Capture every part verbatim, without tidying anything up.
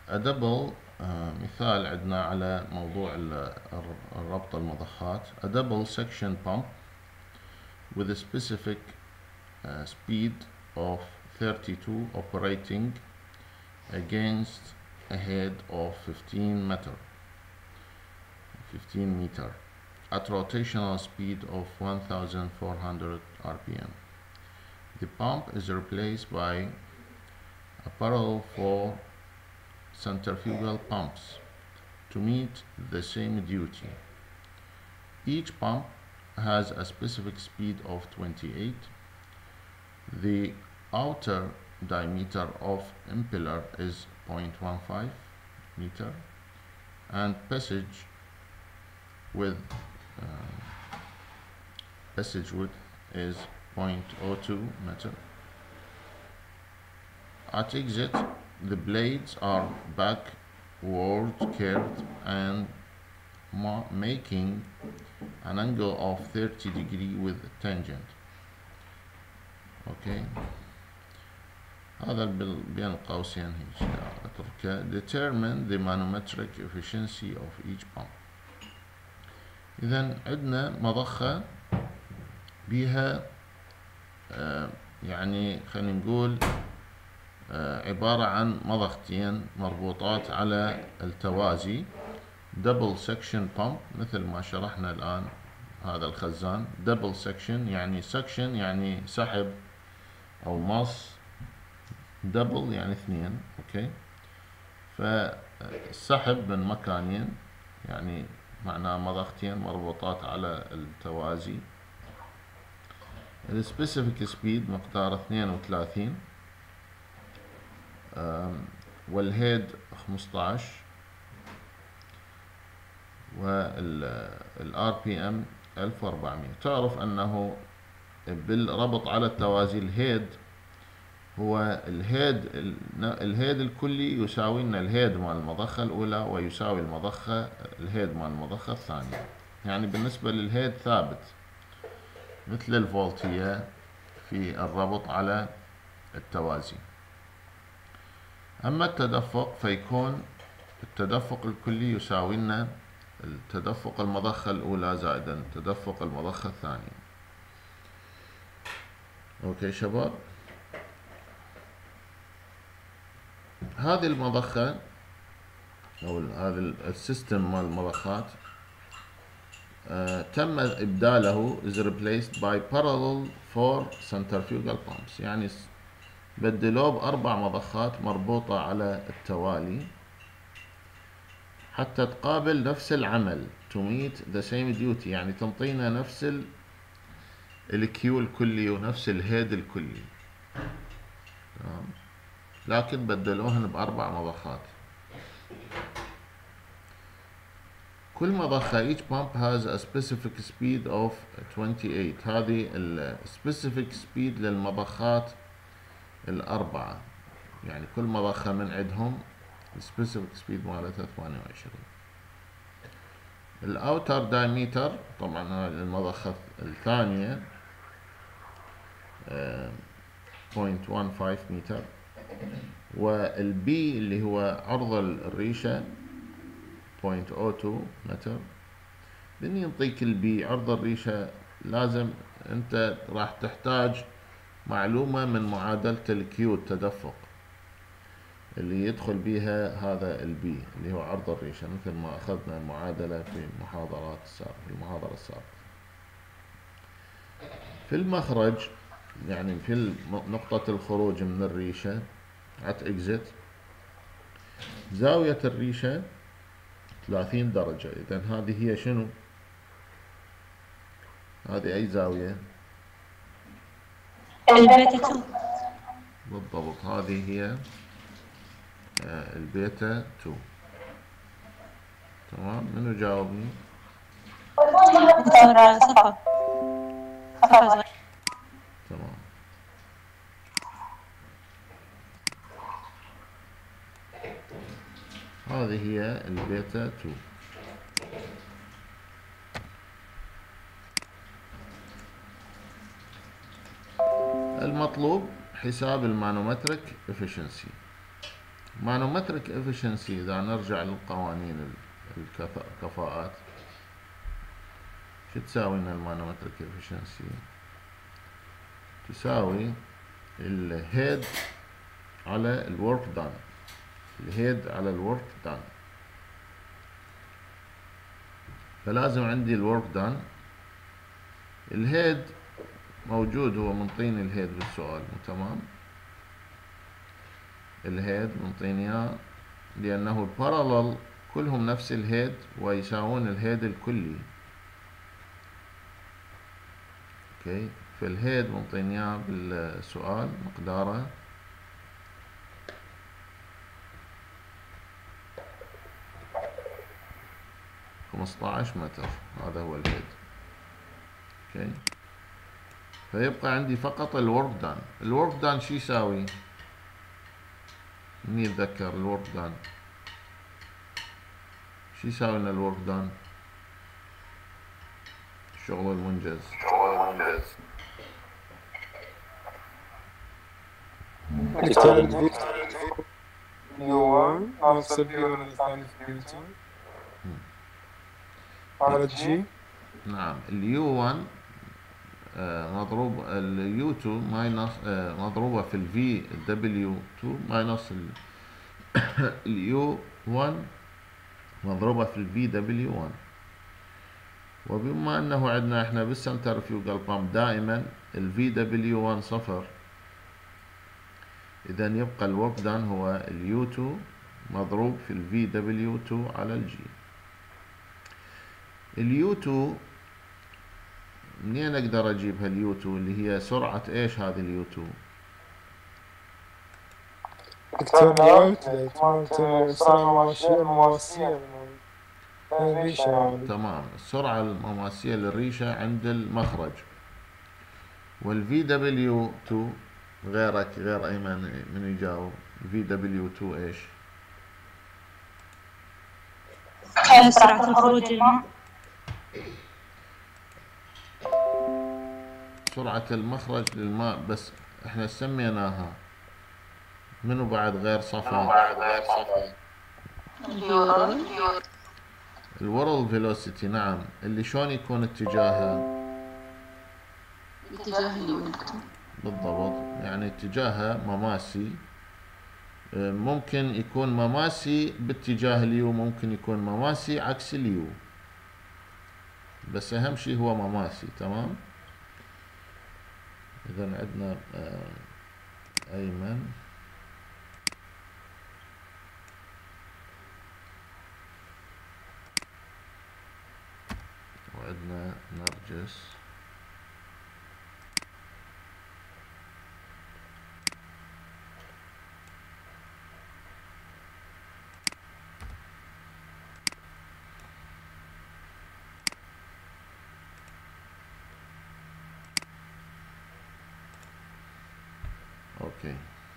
double آه مثال عندنا على موضوع الربط المضخات. A double section pump with a specific uh, speed of thirty-two operating against a head of fifteen meter fifteen meter at rotational speed of one thousand four hundred R P M. The pump is replaced by a parallel four centrifugal pumps to meet the same duty. Each pump has a specific speed of twenty-eight. The outer diameter of impeller is zero point one five meter and passage with uh, passage width is zero point zero two meter. At exit, the blades are backward curved and making an angle of thirty degree with tangent. اوكي هذا بين قوسين هيك اتركه. Determine the manometric efficiency of each pump. اذا عندنا مضخة بيها آه يعني خلينا نقول آه عبارة عن مضختين مربوطات على التوازي. double section pump مثل ما شرحنا الآن. هذا الخزان double section يعني section يعني سحب أو مص. double يعني اثنين. أوكي فالسحب من مكانين يعني معناه مضختين مربوطات على التوازي. السبيسيفيك سبيد مقدار اثنين وثلاثين والهيد خمسطعش والار بي ام ألف وأربعمية. تعرف انه بالربط على التوازي الهيد هو الهيد الهيد الكلي يساوي لنا الهيد مال المضخة الأولى ويساوي المضخة الهيد مال المضخة الثانية. يعني بالنسبة للهيد ثابت مثل الفولتية في الربط على التوازي. أما التدفق فيكون التدفق الكلي يساوي لنا التدفق المضخة الأولى زائدا تدفق المضخة الثانية. أوكي شباب هذه المضخة أو هذا السيستم مال المضخات آه تم إبداله is replaced by parallel four centrifugal pumps. يعني بدلوه بأربع مضخات مربوطة على التوالي حتى تقابل نفس العمل to meet the same duty. يعني تنطينا نفس الكيو الكلي ونفس الهيد الكلي تمام. لكن بدلوهن بأربع مضخات. كل مضخة each pump has a specific speed of twenty-eight. هذه ال specific speed للمضخات الأربعة. يعني كل مضخة من عندهم specific speed مالتها ثمانية وعشرين. الأوتر دايمتر طبعا هذه المضخة الثانية صفر فاصلة واحد خمسة متر. والبي اللي هو عرض الريشة صفر فاصلة صفر اثنين متر. بني ينطيك البي عرض الريشة لازم انت راح تحتاج معلومة من معادلة الكيو التدفق اللي يدخل بيها هذا البي اللي هو عرض الريشة مثل ما أخذنا المعادلة في المحاضرات السابقة في المحاضرة السابقة. في المخرج يعني في نقطة الخروج من الريشة at exit زاوية الريشة ثلاثين درجة. إذن هذه هي شنو؟ هذه أي زاوية؟ البيتا. بالضبط هذه هي البيتا تو. تمام. منو جاوبني؟ دكتورة صفا. صفا. تمام. هذه هي البيتا تو. المطلوب حساب المانومتريك efficiency. manometric efficiency إذا نرجع للقوانين الكفاءات، شو تساوي لنا المانومتريك efficiency؟ تساوي الهيد على الورك دان، الهيد على الورك دان. فلازم عندي الورك دان، الهيد موجود، هو منطيني الهيد بالسؤال، تمام؟ الهيد منطيني اياه لأنه البارالل كلهم نفس الهيد ويساوون الهيد الكلي. اوكي، فالهيد منطيني اياه بالسؤال مقداره خمسطعش متر، هذا هو الهيد. اوكي، فيبقى عندي فقط الورك دان. الورك دان شو يساوي؟ من يتذكر الورك دان شو يساوي لنا الورك دان؟ الشغل المنجز. بالتالي يو واحد ناقص اليو الثاني في يو اثنين على جي. نعم، اليو واحد مضروب اليو اثنين ماينس مضروبة في الفي دبليو اثنين ماينس اليو واحد مضروبة في الفي دبليو واحد. وبما انه عندنا احنا بالسنترفيوجال بامب دائما الفي دبليو واحد صفر، اذا يبقى الورك دان هو اليو اثنين مضروب في الفي دبليو اثنين على الجي. اليو اثنين منين اقدر اجيب هاليو اثنين اللي هي سرعة ايش هذه اليو اثنين؟ بالتالي اوتلت مالت السرعة المماشية المواسية للريشة. تمام، السرعة المماسية للريشة عند المخرج. والفي دبليو اثنين غيرك غير ايمن من يجاوب؟ في دبليو اثنين ايش؟ سرعة الخروج للماء. سرعة المخرج للماء، بس احنا سميناها منو بعد غير صفا؟ اليورل. الورل فيلوسيتي. نعم، اللي شلون يكون اتجاهها؟ اتجاه اليمين. بالضبط، يعني اتجاهها مماسي. ممكن يكون مماسي باتجاه اليو، ممكن يكون مماسي عكس اليو، بس اهم شيء هو مماسي. تمام. اذا عندنا ايمن وعندنا نرجس اوكي.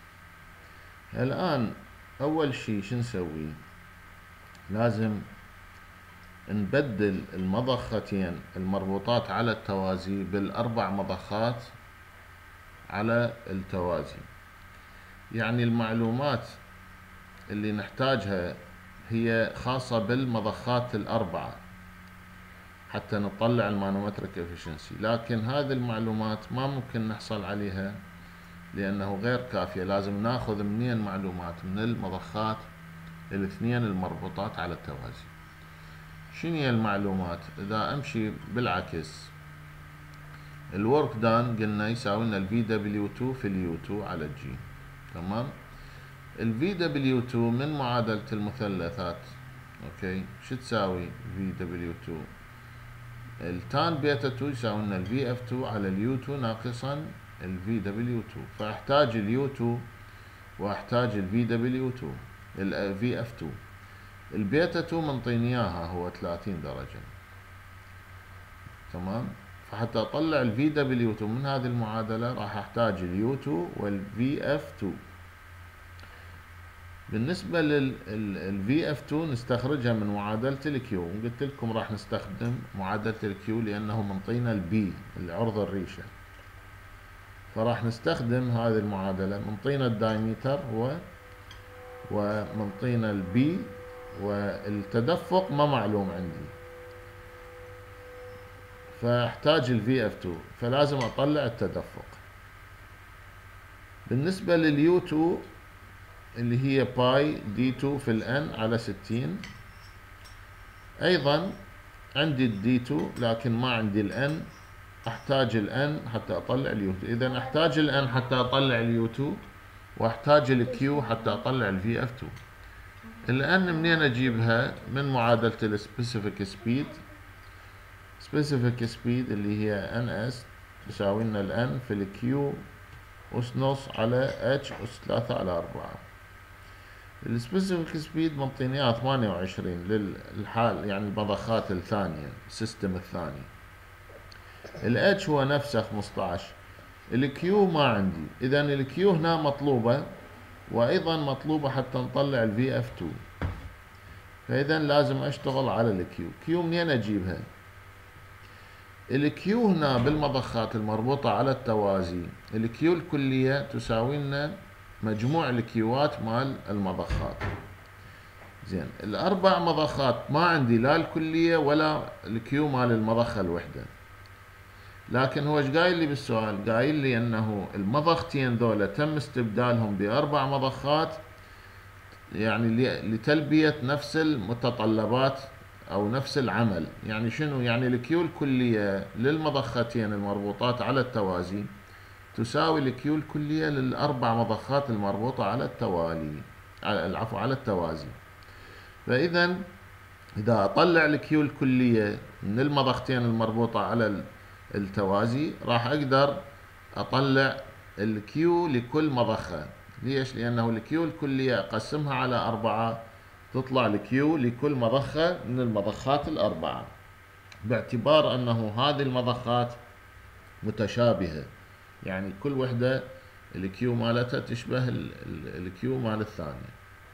الان اول شيء شو نسوي؟ لازم نبدل المضختين المربوطات على التوازي بالاربع مضخات على التوازي. يعني المعلومات اللي نحتاجها هي خاصة بالمضخات الاربعة حتى نطلع المانومتريك افشنسي، لكن هذه المعلومات ما ممكن نحصل عليها لانه غير كافية. لازم ناخذ منين معلومات؟ من المضخات الاثنين المربوطات على التوازي. شنو هي المعلومات؟ اذا امشي بالعكس، الورك دان قلنا يساوي لنا الفي دبليو اثنين في اليو اثنين على الجي. تمام. الفي دبليو اثنين من معادلة المثلثات، اوكي، شو تساوي في دبليو اثنين؟ التان بيتا اثنين يساوي لنا الفي اف اثنين على اليو اثنين ناقصا الفي دبليو اثنين، فاحتاج اليو اثنين واحتاج الفي دبليو اثنين الفي اف اثنين. البيتا اثنين منطيني اياها هو ثلاثين درجة. تمام. فحتى اطلع الفي دبليو اثنين من هذه المعادلة راح احتاج اليو اثنين والفي اف اثنين. بالنسبة للفي اف اثنين نستخرجها من معادلة الكيو، قلت لكم راح نستخدم معادلة الكيو لانه منطينا البي العرض الريشة، فراح نستخدم هذه المعادلة. منطينا الدايمتر هو ومنطينا البي، والتدفق ما معلوم عندي، فاحتاج الفي اف تو، فلازم اطلع التدفق. بالنسبة لليو اثنين اللي هي باي دي اثنين في الان على ستين، ايضا عندي الدي اثنين لكن ما عندي الان، احتاج الان حتى اطلع اليو اثنين. اذا احتاج الان حتى اطلع اليو اثنين، واحتاج الكيو حتى اطلع الفي اف اثنين. الان منين اجيبها؟ من معادلة السبيسيفيك سبيد. سبيسيفيك سبيد اللي هي ان اس تساوي لنا الان في الكيو اس نص على اتش اس ثلاثة على أربعة. السبيسيفيك سبيد منطيني اياها ثمانية وعشرين للحال، يعني المضخات الثانية، السيستم الثاني. الاتش هو نفسه خمسة عشر. الكيو ما عندي، اذا الكيو هنا مطلوبة، وايضا مطلوبة حتى نطلع الفي اف اثنين. فاذا لازم اشتغل على الكيو. كيو منين اجيبها؟ الكيو هنا بالمضخات المربوطة على التوازي، الكيو الكلية تساوي لنا مجموع الكيوات مال المضخات. زين، الاربع مضخات ما عندي لا الكلية ولا الكيو مال المضخة الوحدة، لكن هو ايش قايل لي بالسؤال؟ قايل لي انه المضختين ذولا تم استبدالهم باربع مضخات، يعني لتلبية نفس المتطلبات او نفس العمل. يعني شنو؟ يعني الكيو الكلية للمضختين المربوطات على التوازي تساوي الكيو الكلية للاربع مضخات المربوطة على التوالي، العفو على التوازي. فاذا اذا اطلع الكيو الكلية من المضختين المربوطة على التوازي، راح اقدر اطلع الكيو لكل مضخة. ليش؟ لانه الكيو الكلية اقسمها على اربعة، تطلع الكيو لكل مضخة من المضخات الاربعة، باعتبار انه هذه المضخات متشابهة، يعني كل وحدة الكيو مالتها تشبه الكيو مال الثانية.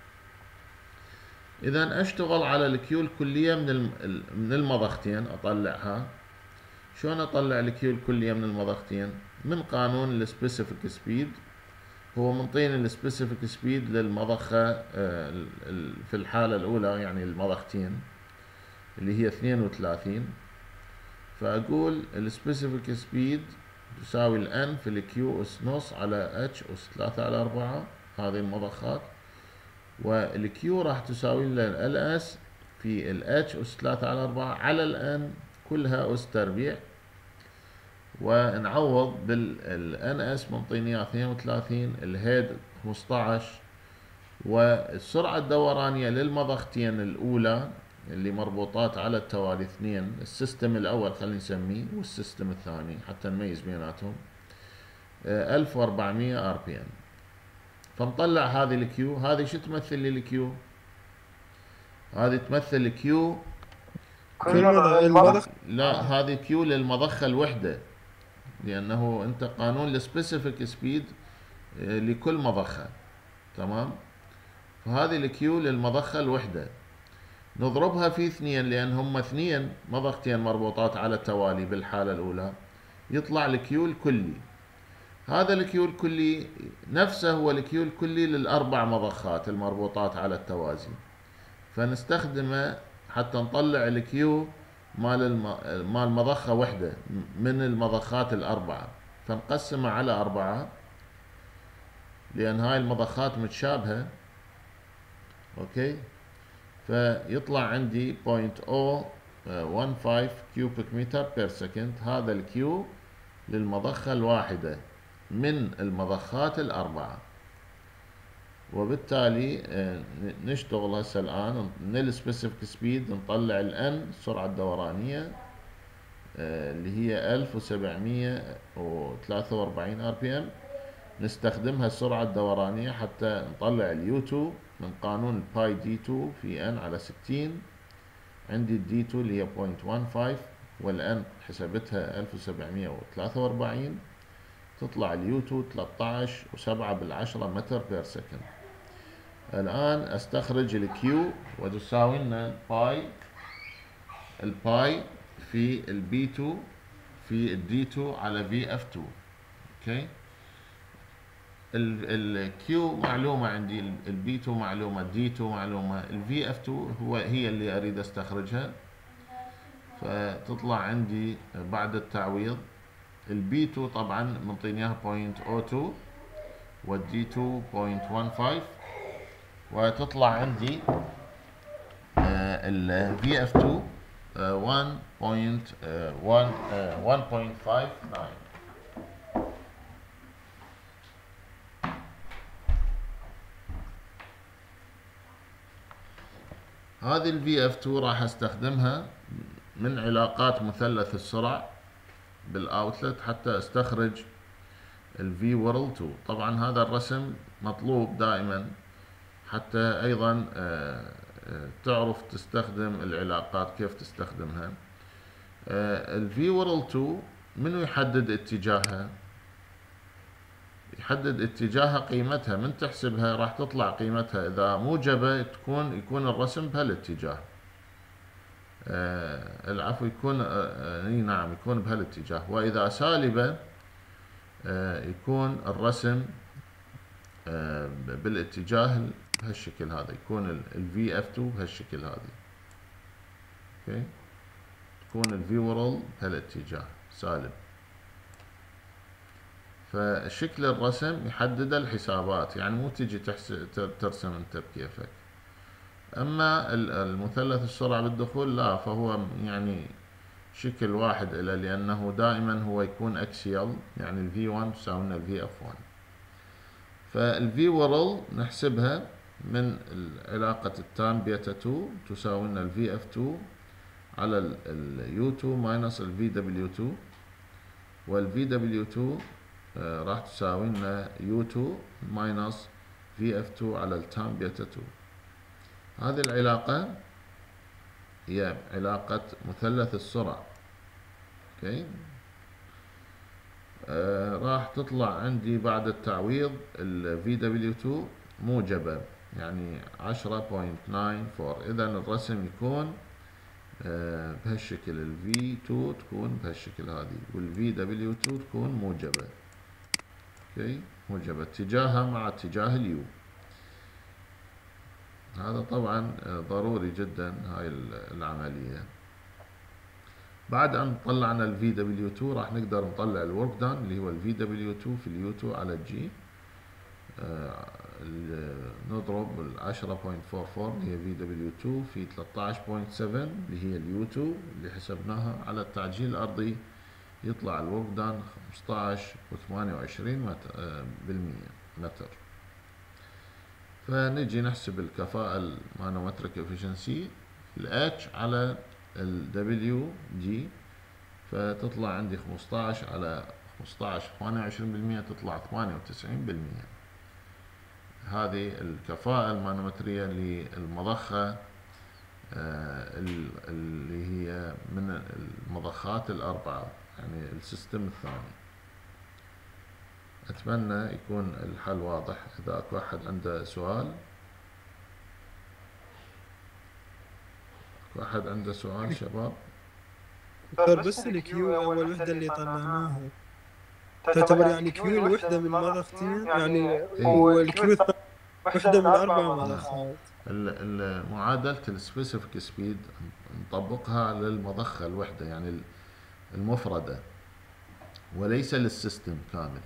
اذا اشتغل على الكيو الكلية من من المضختين، اطلعها. شلون اطلع الكيو الكلية من المضختين؟ من قانون السبيسيفيك سبيد. هو منطيني السبيسيفيك سبيد للمضخة في الحالة الأولى، يعني المضختين اللي هي اثنين وثلاثين. فأقول السبيسيفيك سبيد تساوي الان في الكيو اس نص على اتش اس ثلاثة على أربعة، هذه المضخات. والكيو راح تساوي لنا ال اس في الاتش اس ثلاثة على أربعة على الان كلها اس تربيع، ونعوض بالان اس منطيني اياه اثنين وثلاثين، الهيد خمسة عشر، والسرعة الدورانية للمضختين الأولى اللي مربوطات على التوالي اثنين، السيستم الأول خلينا نسميه والسيستم الثاني حتى نميز بيناتهم، ألف وأربعمية ار بي ام. فنطلع هذه الكيو. هذه شو تمثل لي الكيو؟ هذه تمثل الكيو كل المضخ. لا، هذه كيو للمضخة الوحدة، لأنه أنت قانون السبيسيفيك سبيد لكل مضخة، تمام؟ فهذه الكيو للمضخة الوحدة نضربها في اثنين، لأن هم اثنين مضختين مربوطات على التوالي بالحالة الأولى، يطلع الكيو الكلي. هذا الكيو الكلي نفسه هو الكيو الكلي للأربع مضخات المربوطات على التوازي، فنستخدمه حتى نطلع الكيو مال الم... مال مضخة وحدة من المضخات الأربعة، فنقسمها على أربعة لأن هاي المضخات متشابهة. أوكي، فيطلع عندي صفر فاصلة صفر واحد خمسة كيوبيك متر بير سكند. هذا الكيو للمضخة الواحدة من المضخات الأربعة. وبالتالي نشتغل هسه الآن من السبيسيفيك سبيد نطلع الان السرعة الدورانية اللي هي ألف وسبعمية وثلاثة وأربعين ار بي ام، نستخدمها السرعة الدورانية حتى نطلع اليو اثنين من قانون باي دي اثنين في ان على ستين. عندي الدي اثنين اللي هي صفر فاصلة واحد خمسة والان حسبتها ألف وسبعمية وثلاثة وأربعين، تطلع اليو اثنين ثلاثة عشر وسبعة بالعشرة متر بير سكند. الآن استخرج الكيو وتساوي لنا باي الباي في البي اثنين في الدي اثنين على في اف اثنين. اوكي، الكيو معلومة عندي، البي تو معلومة، دي تو معلومة، الفي اف تو هو هي اللي اريد استخرجها. فتطلع عندي بعد التعويض البي تو طبعا منطيني اياها صفر فاصلة صفر اثنين والدي تو صفر فاصلة واحد خمسة، وتطلع عندي الفي اف تو واحد فاصلة خمسة تسعة. هذه ال في اف تو راح استخدمها من علاقات مثلث السرعة بالاوتلت حتى استخرج ال في world تو. طبعا هذا الرسم مطلوب دائما حتى ايضا تعرف تستخدم العلاقات كيف تستخدمها. ال في world تو منو يحدد اتجاهها؟ يحدد اتجاهها قيمتها، من تحسبها راح تطلع قيمتها اذا موجبة تكون يكون الرسم بهالاتجاه، آه العفو يكون آه نعم يكون بهالاتجاه، واذا سالبة آه يكون الرسم آه بالاتجاه بهالشكل هذا، يكون ال في اف تو بهالشكل هذا. اوكي، تكون ال في world بهالاتجاه سالب. فشكل الرسم يحدد الحسابات، يعني مو تجي ترسم انت بكيفك. اما المثلث السرعة بالدخول لا، فهو يعني شكل واحد له، لانه دائما هو يكون اكسيال، يعني ال في واحد تساوي لنا ال في اف واحد. فال في world نحسبها من علاقة التان بيتا تو تساوي لنا ال في اف تو على ال يو تو ماينس ال في دبليو تو، وال في دبليو تو آه راح تساوي لنا يو تو ماينس في اف تو على التان بيتا تو. هذه العلاقة هي علاقة مثلث السرعة. اوكي، آه راح تطلع عندي بعد التعويض ال في دبليو تو موجبة، يعني عشرة فاصلة تسعة أربعة. اذا الرسم يكون آه بهالشكل، ال في تو تكون بهالشكل هذه، وال في دبليو تو تكون موجبة. اوكي، موجبة اتجاهها مع اتجاه اليو. هذا طبعا ضروري جدا هاي العملية. بعد ان طلعنا ال في دبليو تو راح نقدر نطلع الورك دان اللي هو ال في دبليو تو في اليو تو على الجي. آه نضرب ال عشرة فاصلة أربعة أربعة اللي هي في دبليو تو في ثلاثة عشر فاصلة سبعة اللي هي اليو تو اللي حسبناها على التعجيل الارضي، يطلع الورك دان خمسة عشر فاصلة ثمانية وعشرين بالمية متر. فنجي نحسب الكفاءة المانومتريك افشنسي ال H على ال W G، فتطلع عندي خمسة عشر على خمسة عشر ثمانية وعشرين بالمية، تطلع ثمانية وتسعين بالمية. هذه الكفاءة المانومترية للمضخة اللي هي من المضخات الأربعة، يعني السيستم الثاني. أتمنى يكون الحل واضح. إذا أكو أحد عنده سؤال، أكو أحد عنده سؤال شباب؟ دكتور بس الكيو أول وحدة اللي طلعناها تعتبر يعني كيو الوحدة من مضختين، يعني والكيو وحدة من أربع مضخات. معادلة السبيسيفيك سبيد نطبقها على المضخة الوحدة، يعني المفردة، وليس للسيستم كامل.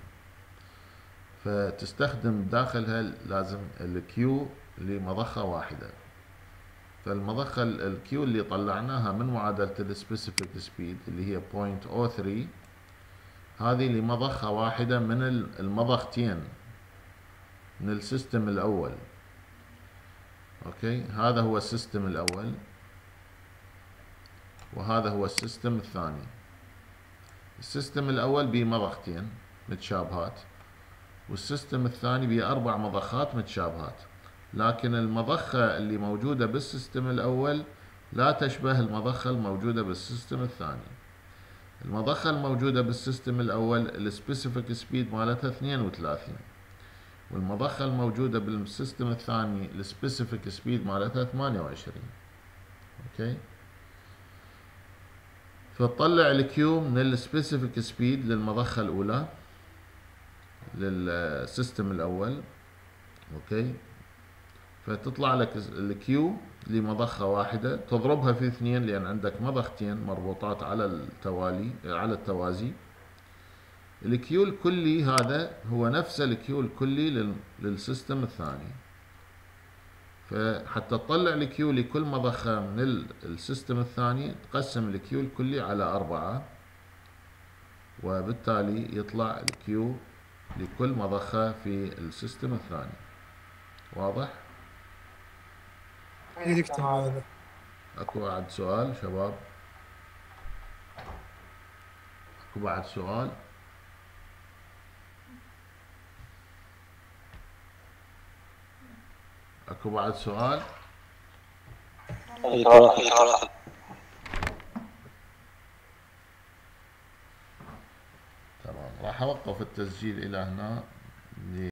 فتستخدم داخلها لازم الكيو لمضخة واحدة. فالمضخة الكيو اللي طلعناها من معادلة السبيسيفيك سبيد اللي هي صفر فاصلة صفر ثلاثة، هذه لمضخة واحدة من المضختين من السيستم الأول. اوكي، هذا هو السيستم الأول وهذا هو السيستم الثاني. السيستم الأول بمضختين متشابهات، والسيستم الثاني بأربع مضخات متشابهات، لكن المضخة اللي موجودة بالسيستم الأول لا تشبه المضخة الموجودة بالسيستم الثاني. المضخة الموجودة بالسيستم الأول السبيسيفيك سبيد مالتها اثنين وثلاثين، والمضخة الموجودة بالسيستم الثاني السبيسيفيك سبيد مالتها ثمانية وعشرين. اوكي، فتطلع الكيو من السبيسيفيك سبيد للمضخة الأولى. للسيستم الاول. اوكي، فتطلع لك الكيو لمضخة واحدة تضربها في اثنين لان عندك مضختين مربوطات على التوالي على التوازي. الكيو الكلي هذا هو نفس الكيو الكلي للسيستم الثاني. فحتى تطلع الكيو لكل مضخة من السيستم الثاني تقسم الكيو الكلي على أربعة، وبالتالي يطلع الكيو لكل مضخة في السيستم الثاني. واضح؟ اي دكتور هذا. اكو بعد سؤال شباب؟ اكو بعد سؤال؟ اكو بعد سؤال؟ تمام، راح اوقف التسجيل الى هنا.